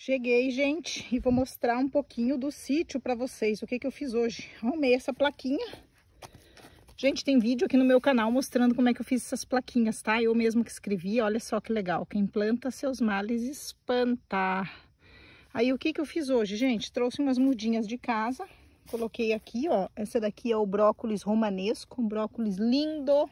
Cheguei, gente, e vou mostrar um pouquinho do sítio para vocês. O que que eu fiz hoje? Arrumei essa plaquinha. Gente, tem vídeo aqui no meu canal mostrando como é que eu fiz essas plaquinhas, tá? Eu mesmo que escrevi, olha só que legal. Quem planta seus males espanta. Aí, o que que eu fiz hoje, gente? Trouxe umas mudinhas de casa. Coloquei aqui, ó. Essa daqui é o brócolis romanesco, um brócolis lindo.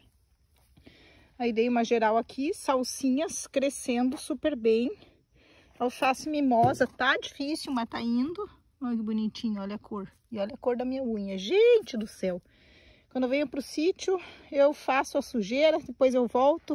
Aí, dei uma geral aqui, salsinhas crescendo super bem. Alface mimosa, tá difícil, mas tá indo. Olha que bonitinho, olha a cor. E olha a cor da minha unha, gente do céu. Quando eu venho pro sítio, eu faço a sujeira, depois eu volto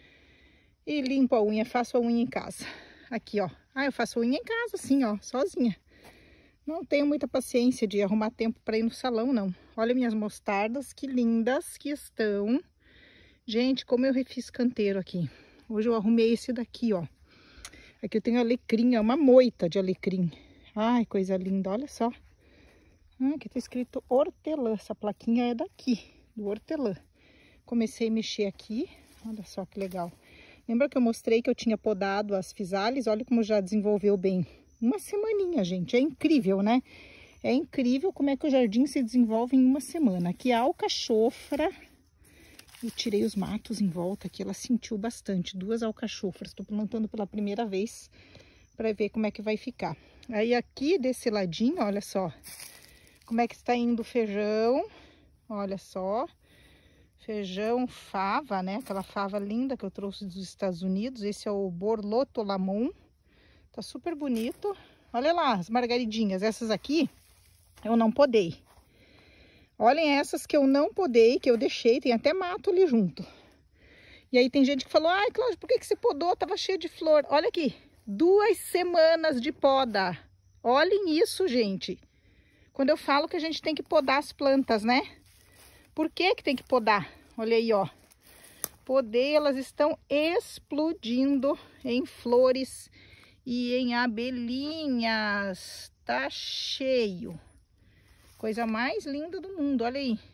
e limpo a unha, faço a unha em casa. Aqui, ó. Ah, eu faço unha em casa, assim, ó, sozinha. Não tenho muita paciência de arrumar tempo para ir no salão, não. Olha minhas mostardas, que lindas que estão. Gente, como eu refiz canteiro aqui. Hoje eu arrumei esse daqui, ó. Aqui eu tenho alecrim, é uma moita de alecrim. Ai, coisa linda, olha só. Aqui tá escrito hortelã, essa plaquinha é daqui, do hortelã. Comecei a mexer aqui, olha só que legal. Lembra que eu mostrei que eu tinha podado as fisales? Olha como já desenvolveu bem. Uma semaninha, gente, é incrível, né? É incrível como é que o jardim se desenvolve em uma semana. Aqui a alcachofra. Eu tirei os matos em volta aqui, ela sentiu bastante. 2 alcachofras, estou plantando pela primeira vez para ver como é que vai ficar. Aí aqui desse ladinho, olha só, como é que está indo o feijão. Olha só, feijão fava, né? Aquela fava linda que eu trouxe dos Estados Unidos. Esse é o Borlotolamon, tá super bonito. Olha lá, as margaridinhas, essas aqui eu não podei. Olhem essas que eu não podei, que eu deixei, tem até mato ali junto. E aí tem gente que falou, ai, Cláudia, por que que você podou? Tava cheio de flor. Olha aqui, 2 semanas de poda. Olhem isso, gente. Quando eu falo que a gente tem que podar as plantas, né? Por que que tem que podar? Olha aí, ó. Podei, elas estão explodindo em flores e em abelhinhas. Tá cheio. Coisa mais linda do mundo, olha aí.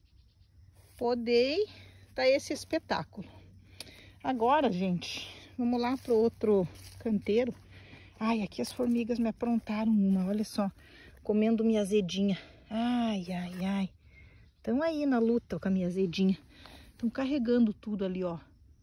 Podei, tá esse espetáculo. Agora, gente, vamos lá pro outro canteiro. Ai, aqui as formigas me aprontaram uma, olha só. Comendo minha azedinha. Ai, ai, ai. Estão aí na luta com a minha azedinha. Estão carregando tudo ali, ó.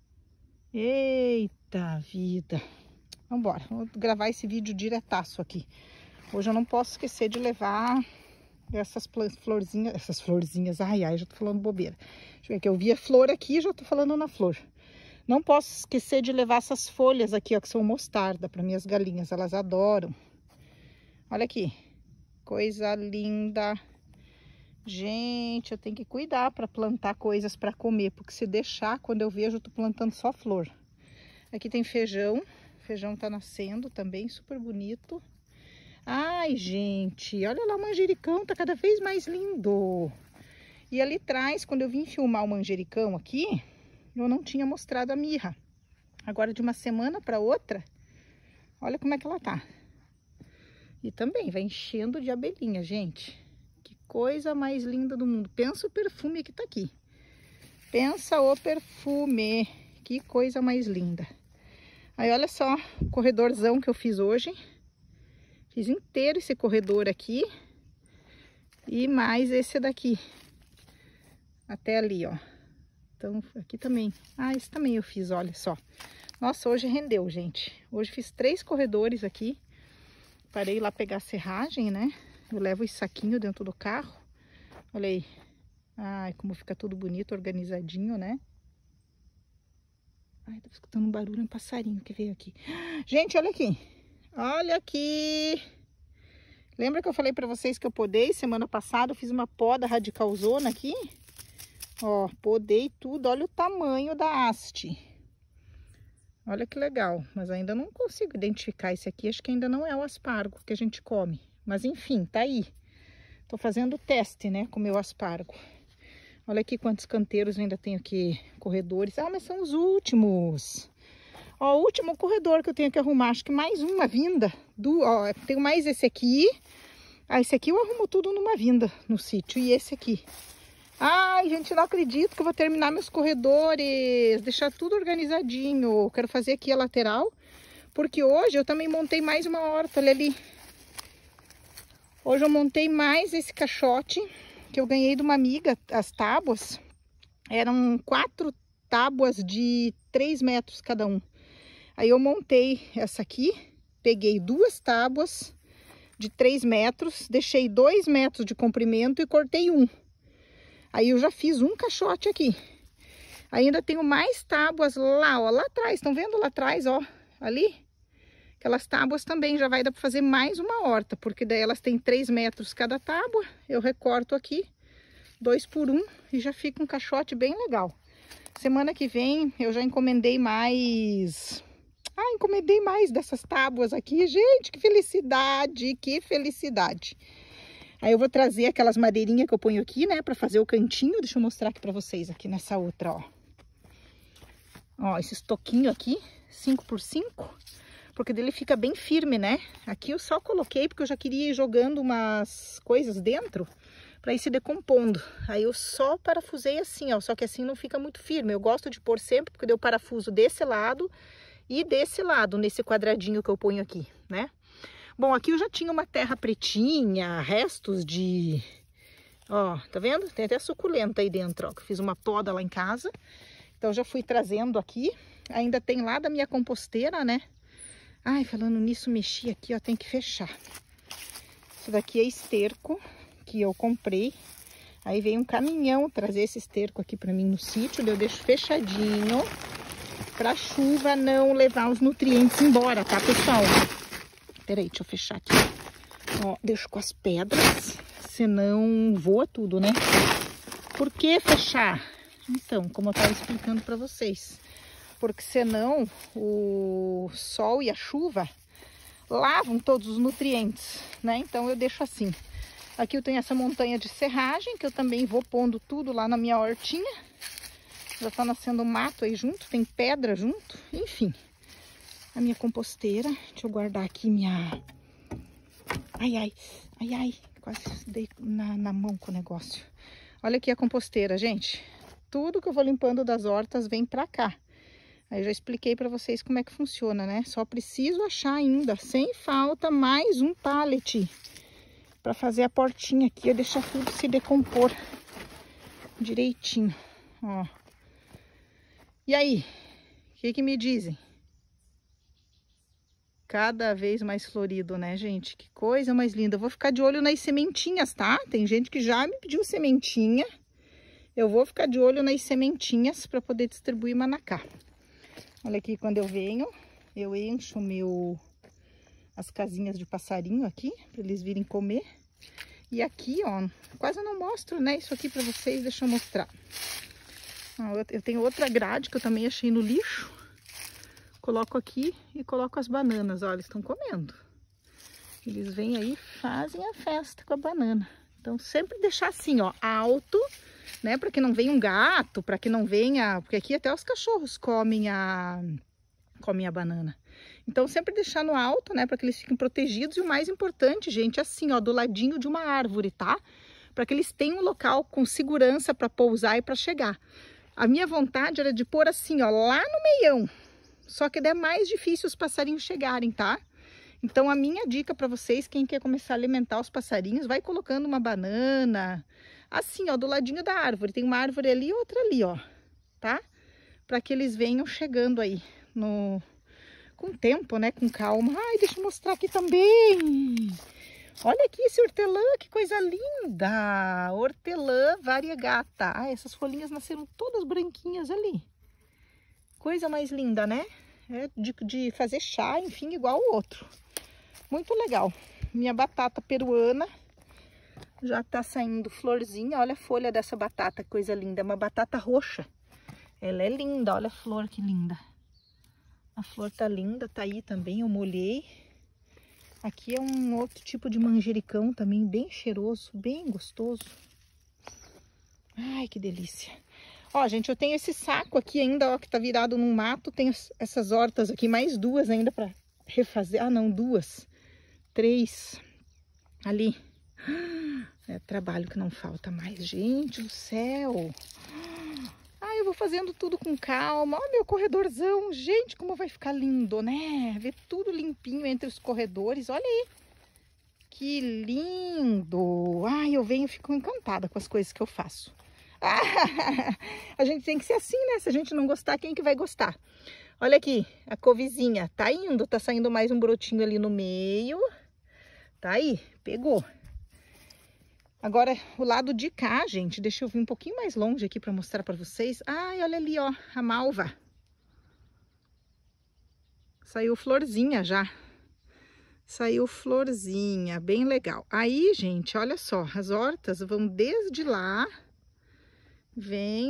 Eita vida. Vambora, vou gravar esse vídeo diretaço aqui. Hoje eu não posso esquecer de levar essas florzinhas, ai, ai, já tô falando bobeira. Deixa eu ver que eu vi a flor aqui, já tô falando na flor. Não posso esquecer de levar essas folhas aqui, ó, que são mostarda para minhas galinhas, elas adoram. Olha aqui, coisa linda. Gente, eu tenho que cuidar para plantar coisas para comer, porque se deixar, quando eu vejo, eu tô plantando só flor. Aqui tem feijão, o feijão tá nascendo também, super bonito. Ai, gente, olha lá o manjericão, tá cada vez mais lindo. E ali atrás, quando eu vim filmar o manjericão aqui, eu não tinha mostrado a mirra. Agora, de uma semana para outra, olha como é que ela tá. E também vai enchendo de abelhinha, gente. Que coisa mais linda do mundo. Pensa o perfume que tá aqui. Pensa o perfume. Que coisa mais linda. Aí, olha só o corredorzão que eu fiz hoje. Fiz inteiro esse corredor aqui. E mais esse daqui. Até ali, ó. Então, aqui também. Ah, esse também eu fiz, olha só. Nossa, hoje rendeu, gente. Hoje fiz 3 corredores aqui. Parei lá pegar a serragem, né? Eu levo esse saquinho dentro do carro. Olha aí. Ai, como fica tudo bonito, organizadinho, né? Ai, tô escutando um barulho, um passarinho que veio aqui. Gente, olha aqui. Olha aqui. Lembra que eu falei pra vocês que eu podei semana passada? Eu fiz uma poda radicalzona aqui. Ó, podei tudo. Olha o tamanho da haste. Olha que legal. Mas ainda não consigo identificar esse aqui. Acho que ainda não é o aspargo que a gente come. Mas enfim, tá aí. Tô fazendo o teste, né, com o meu aspargo. Olha aqui quantos canteiros eu ainda tenho aqui. Corredores. Ah, mas são os últimos. Ó, o último corredor que eu tenho que arrumar. Acho que mais uma vinda. Ó, tenho mais esse aqui. Ah, esse aqui eu arrumo tudo numa vinda no sítio. E esse aqui. Ai, gente, não acredito que eu vou terminar meus corredores. Deixar tudo organizadinho. Quero fazer aqui a lateral. Porque hoje eu também montei mais uma horta, olha ali. Hoje eu montei mais esse caixote que eu ganhei de uma amiga, as tábuas. Eram 4 tábuas de 3 metros cada um. Aí eu montei essa aqui, peguei 2 tábuas de 3 metros, deixei 2 metros de comprimento e cortei um. Aí eu já fiz um caixote aqui. Ainda tenho mais tábuas lá, ó, lá atrás, estão vendo lá atrás, ó, ali? Aquelas tábuas também já vai dar para fazer mais uma horta, porque daí elas têm 3 metros cada tábua. Eu recorto aqui, 2 por 1 e já fica um caixote bem legal. Semana que vem eu já encomendei mais... encomendei mais dessas tábuas aqui. Gente, que felicidade, que felicidade. Aí eu vou trazer aquelas madeirinhas que eu ponho aqui, né, para fazer o cantinho. Deixa eu mostrar aqui para vocês aqui nessa outra, ó. Ó, esse estoquinho aqui, 5 por 5. Porque dele fica bem firme, né? Aqui eu só coloquei porque eu já queria ir jogando umas coisas dentro para ir se decompondo. Aí eu só parafusei assim, ó. Só que assim não fica muito firme. Eu gosto de pôr sempre porque deu parafuso desse lado e desse lado, nesse quadradinho que eu ponho aqui, né? Bom, aqui eu já tinha uma terra pretinha, restos de... Ó, tá vendo? Tem até suculenta aí dentro, ó. Que eu fiz uma poda lá em casa. Então já fui trazendo aqui. Ainda tem lá da minha composteira, né? Ai, falando nisso, mexi aqui, ó, tem que fechar. Isso daqui é esterco que eu comprei. Aí veio um caminhão trazer esse esterco aqui pra mim no sítio. Eu deixo fechadinho pra chuva não levar os nutrientes embora, tá, pessoal? Peraí, deixa eu fechar aqui. Ó, deixo com as pedras, senão voa tudo, né? Por que fechar? Então, como eu tava explicando pra vocês... Porque senão o sol e a chuva lavam todos os nutrientes, né? Então eu deixo assim. Aqui eu tenho essa montanha de serragem, que eu também vou pondo tudo lá na minha hortinha. Já tá nascendo mato aí junto, tem pedra junto, enfim. A minha composteira, deixa eu guardar aqui minha... Ai, quase dei na mão com o negócio. Olha aqui a composteira, gente. Tudo que eu vou limpando das hortas vem pra cá. Aí eu já expliquei para vocês como é que funciona, né? Só preciso achar ainda, sem falta, mais um pallet para fazer a portinha aqui e deixar tudo se decompor direitinho, ó. E aí, o que me dizem? Cada vez mais florido, né, gente? Que coisa mais linda. Eu vou ficar de olho nas sementinhas, tá? Tem gente que já me pediu sementinha. Eu vou ficar de olho nas sementinhas para poder distribuir manacá. Olha aqui, quando eu venho, eu encho as casinhas de passarinho aqui, para eles virem comer. E aqui, ó, quase não mostro, né, isso aqui para vocês, deixa eu mostrar. Ó, eu tenho outra grade que eu também achei no lixo. Coloco aqui e coloco as bananas, ó, eles estão comendo. Eles vêm aí e fazem a festa com a banana. Então, sempre deixar assim, ó, alto, né? Para que não venha um gato, para que não venha... Porque aqui até os cachorros comem a banana. Então, sempre deixar no alto, né? Para que eles fiquem protegidos. E o mais importante, gente, assim, ó, do ladinho de uma árvore, tá? Para que eles tenham um local com segurança para pousar e para chegar. A minha vontade era de pôr assim, ó, lá no meião. Só que é mais difícil os passarinhos chegarem, tá? Então, a minha dica para vocês, quem quer começar a alimentar os passarinhos, vai colocando uma banana, assim, ó, do ladinho da árvore. Tem uma árvore ali e outra ali, ó, tá? Para que eles venham chegando aí, com tempo, né, com calma. Ai, deixa eu mostrar aqui também. Olha aqui esse hortelã, que coisa linda! Hortelã variegata. Ah, essas folhinhas nasceram todas branquinhas ali. Coisa mais linda, né? É de fazer chá, enfim, igual o outro. Muito legal. Minha batata peruana já tá saindo florzinha. Olha a folha dessa batata, que coisa linda. É uma batata roxa. Ela é linda, olha a flor que linda. A flor tá linda, tá aí também, eu molhei. Aqui é um outro tipo de manjericão também, bem cheiroso, bem gostoso. Ai, que delícia. Ó, gente, eu tenho esse saco aqui ainda, ó, que tá virado num mato. Tem essas hortas aqui, mais 2 ainda pra refazer. Ah, não, 2. 3 ali. É trabalho que não falta mais. Gente do céu. Ah, eu vou fazendo tudo com calma. Olha meu corredorzão. Gente, como vai ficar lindo, né? Ver tudo limpinho entre os corredores. Olha aí. Que lindo. Ai, eu venho e fico encantada com as coisas que eu faço. A gente tem que ser assim, né? Se a gente não gostar, quem que vai gostar? Olha aqui, a couvezinha tá indo, tá saindo mais um brotinho ali no meio. Tá aí, pegou. Agora, o lado de cá, gente, deixa eu vir um pouquinho mais longe aqui para mostrar para vocês. Ai, olha ali, ó, a malva. Saiu florzinha já. Saiu florzinha, bem legal. Aí, gente, olha só, as hortas vão desde lá. Vem,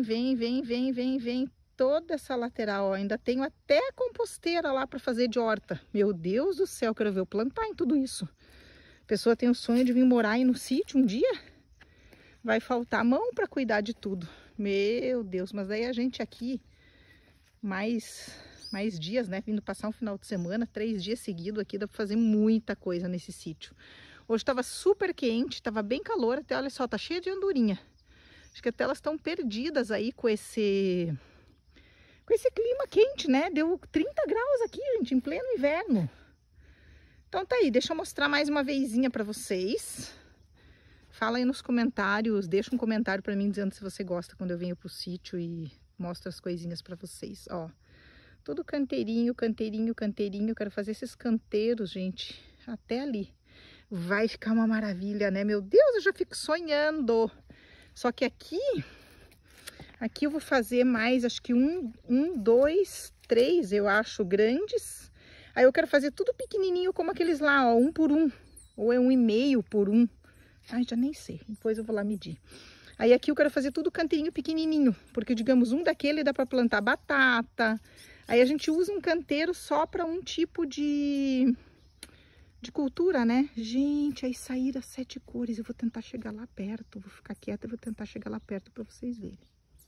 toda essa lateral, ó. Ainda tenho até a composteira lá para fazer de horta. Meu Deus do céu, quero ver eu plantar em tudo isso. A pessoa tem o sonho de vir morar aí no sítio um dia, vai faltar mão para cuidar de tudo. Meu Deus, mas daí a gente aqui, mais dias, né? Vindo passar um final de semana, 3 dias seguidos aqui, dá para fazer muita coisa nesse sítio. Hoje estava super quente, estava bem calor, até olha só, tá cheia de andorinha. Acho que até elas estão perdidas aí com esse clima quente, né? Deu 30 graus aqui, gente, em pleno inverno. Então tá aí, deixa eu mostrar mais uma vezinha pra vocês. Fala aí nos comentários, deixa um comentário pra mim dizendo se você gosta quando eu venho pro sítio e mostro as coisinhas pra vocês, ó. Tudo canteirinho. Quero fazer esses canteiros, gente, até ali. Vai ficar uma maravilha, né? Meu Deus, eu já fico sonhando. Só que aqui eu vou fazer mais, acho que um, dois, 3, eu acho, grandes. Aí eu quero fazer tudo pequenininho como aqueles lá, ó, 1 por 1. Ou é 1,5 por 1. Ai, já nem sei, depois eu vou lá medir. Aí aqui eu quero fazer tudo canteirinho pequenininho, porque digamos, um daquele dá para plantar batata. Aí a gente usa um canteiro só para um tipo de cultura, né? Gente, aí saíram as 7 cores. Eu vou tentar chegar lá perto. Vou ficar quieta e vou tentar chegar lá perto para vocês verem.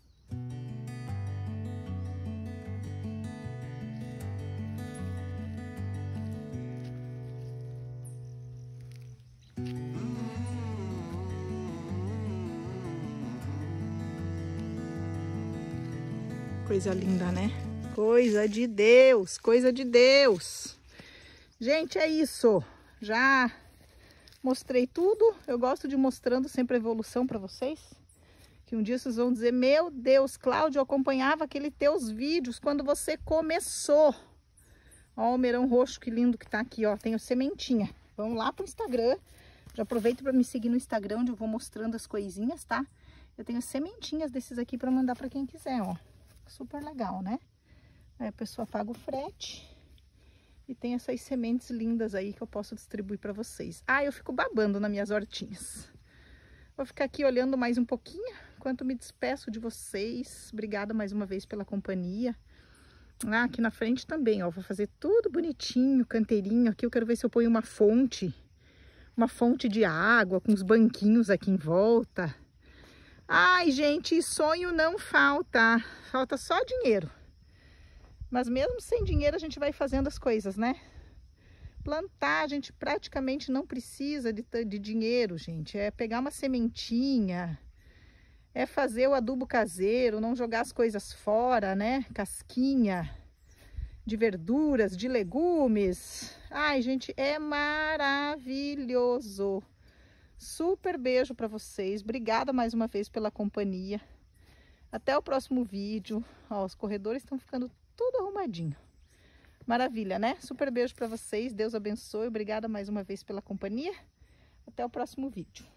Coisa linda, né? Coisa de Deus, coisa de Deus. Gente, é isso. Já mostrei tudo. Eu gosto de mostrando sempre a evolução para vocês. Que um dia vocês vão dizer, meu Deus, Cláudio, eu acompanhava aqueles teus vídeos quando você começou. Ó o melão roxo, que lindo que tá aqui, ó. Tenho sementinha. Vamos lá pro Instagram. Já aproveito para me seguir no Instagram, onde eu vou mostrando as coisinhas, tá? Eu tenho sementinhas desses aqui para mandar para quem quiser, ó. Super legal, né? Aí a pessoa paga o frete e tem essas sementes lindas aí que eu posso distribuir para vocês. Ah, eu fico babando nas minhas hortinhas. Vou ficar aqui olhando mais um pouquinho, enquanto me despeço de vocês. Obrigada mais uma vez pela companhia. Ah, aqui na frente também, ó, vou fazer tudo bonitinho, canteirinho. Aqui eu quero ver se eu ponho uma fonte de água com os banquinhos aqui em volta. Ai, gente, sonho não falta. Falta só dinheiro. Mas mesmo sem dinheiro a gente vai fazendo as coisas, né? Plantar, a gente praticamente não precisa de dinheiro, gente. É pegar uma sementinha, é fazer o adubo caseiro, não jogar as coisas fora, né? Casquinha de verduras, de legumes. Ai, gente, é maravilhoso. Super beijo para vocês. Obrigada mais uma vez pela companhia. Até o próximo vídeo. Ó, os corredores estão ficando tudo arrumadinho. Maravilha, né? Super beijo para vocês. Deus abençoe. Obrigada mais uma vez pela companhia. Até o próximo vídeo.